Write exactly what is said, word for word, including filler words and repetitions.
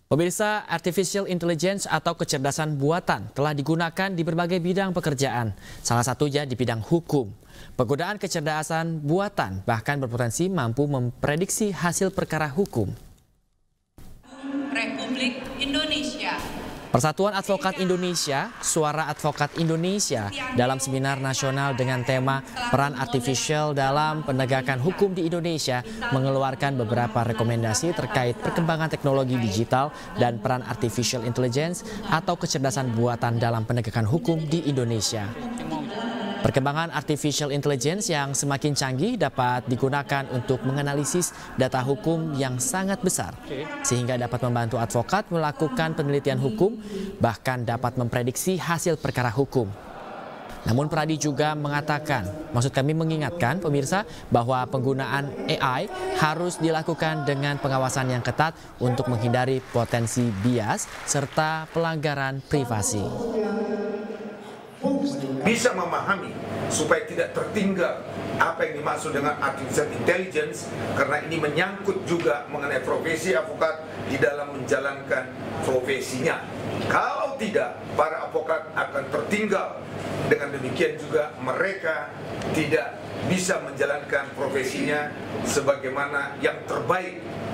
Pemirsa, artificial intelligence atau kecerdasan buatan telah digunakan di berbagai bidang pekerjaan, salah satunya di bidang hukum. Penggunaan kecerdasan buatan bahkan berpotensi mampu memprediksi hasil perkara hukum. Republik Indonesia. Persatuan Advokat Indonesia, Suara Advokat Indonesia dalam seminar nasional dengan tema Peran Artificial dalam Penegakan Hukum di Indonesia mengeluarkan beberapa rekomendasi terkait perkembangan teknologi digital dan peran artificial intelligence atau kecerdasan buatan dalam penegakan hukum di Indonesia. Perkembangan artificial intelligence yang semakin canggih dapat digunakan untuk menganalisis data hukum yang sangat besar, sehingga dapat membantu advokat melakukan penelitian hukum, bahkan dapat memprediksi hasil perkara hukum. Namun Pradi juga mengatakan, maksud kami mengingatkan pemirsa bahwa penggunaan A I harus dilakukan dengan pengawasan yang ketat untuk menghindari potensi bias serta pelanggaran privasi. Bisa memahami supaya tidak tertinggal apa yang dimaksud dengan artificial intelligence, karena ini menyangkut juga mengenai profesi advokat di dalam menjalankan profesinya. Kalau tidak, para advokat akan tertinggal. Dengan demikian juga mereka tidak bisa menjalankan profesinya sebagaimana yang terbaik